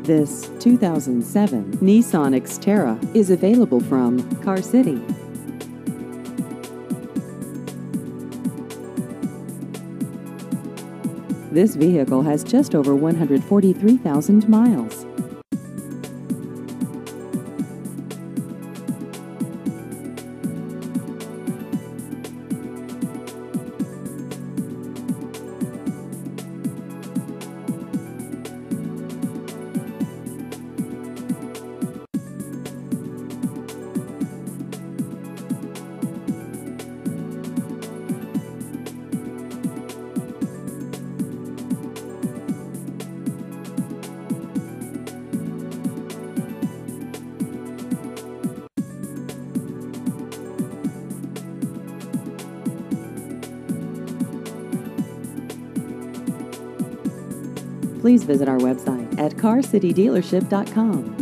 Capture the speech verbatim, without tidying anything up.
This two thousand seven Nissan Xterra is available from Car City. This vehicle has just over one hundred forty-three thousand miles. Please visit our website at car city dealership dot com.